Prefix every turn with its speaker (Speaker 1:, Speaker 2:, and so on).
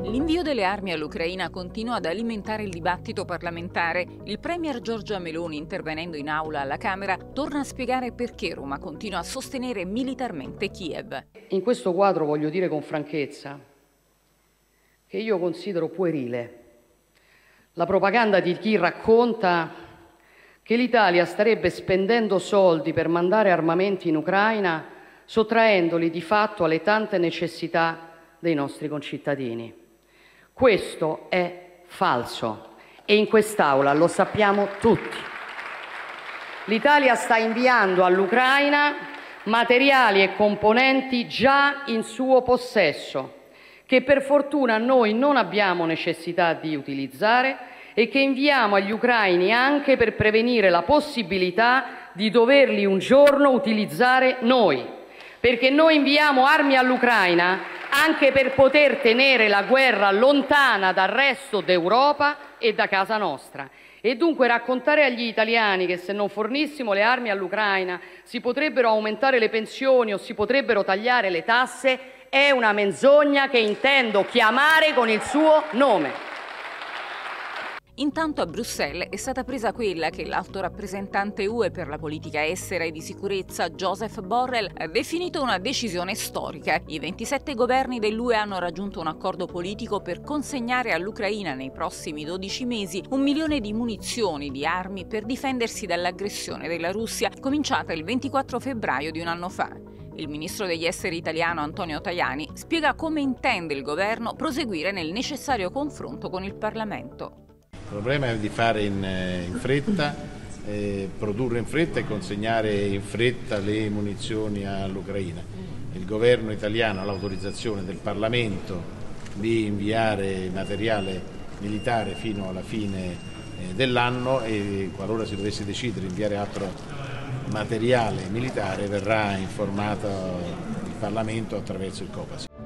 Speaker 1: L'invio delle armi all'Ucraina continua ad alimentare il dibattito parlamentare. Il premier Giorgia Meloni, intervenendo in aula alla Camera, torna a spiegare perché Roma continua a sostenere militarmente Kiev.
Speaker 2: In questo quadro voglio dire con franchezza che io considero puerile la propaganda di chi racconta che l'Italia starebbe spendendo soldi per mandare armamenti in Ucraina, sottraendoli di fatto alle tante necessità dei nostri concittadini. Questo è falso e in quest'Aula lo sappiamo tutti. L'Italia sta inviando all'Ucraina materiali e componenti già in suo possesso, che per fortuna noi non abbiamo necessità di utilizzare e che inviamo agli ucraini anche per prevenire la possibilità di doverli un giorno utilizzare noi. Perché noi inviamo armi all'Ucraina anche per poter tenere la guerra lontana dal resto d'Europa e da casa nostra. E dunque raccontare agli italiani che se non fornissimo le armi all'Ucraina si potrebbero aumentare le pensioni o si potrebbero tagliare le tasse è una menzogna che intendo chiamare con il suo nome.
Speaker 1: Intanto a Bruxelles è stata presa quella che l'alto rappresentante UE per la politica estera e di sicurezza, Joseph Borrell, ha definito una decisione storica. I 27 governi dell'UE hanno raggiunto un accordo politico per consegnare all'Ucraina nei prossimi 12 mesi 1 milione di munizioni, di armi per difendersi dall'aggressione della Russia, cominciata il 24 febbraio di un anno fa. Il ministro degli esteri italiano Antonio Tajani spiega come intende il governo proseguire nel necessario confronto con il Parlamento.
Speaker 3: Il problema è di fare in fretta, produrre in fretta e consegnare in fretta le munizioni all'Ucraina. Il governo italiano ha l'autorizzazione del Parlamento di inviare materiale militare fino alla fine dell'anno e qualora si dovesse decidere di inviare altro materiale militare verrà informato il Parlamento attraverso il Copasir.